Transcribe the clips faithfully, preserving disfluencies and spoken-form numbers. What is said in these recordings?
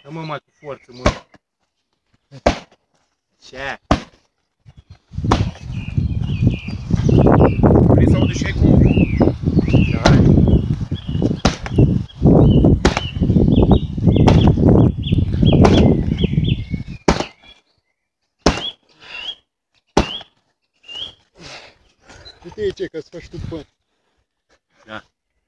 Dă mă mai cu forță, mă. Ce? Vrei să aude și eco? Da. Uite e ce, că-ți faci tu bani. Da.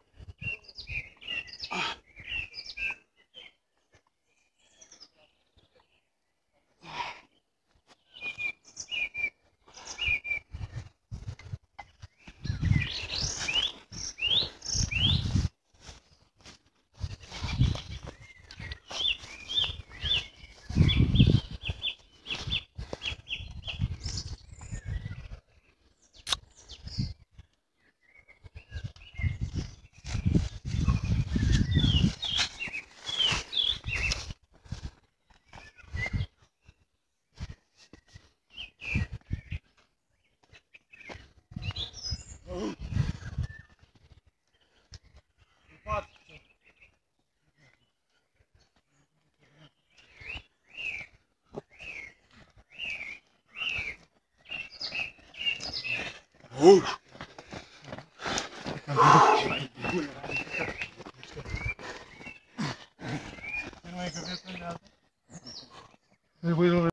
Uh! Nu mai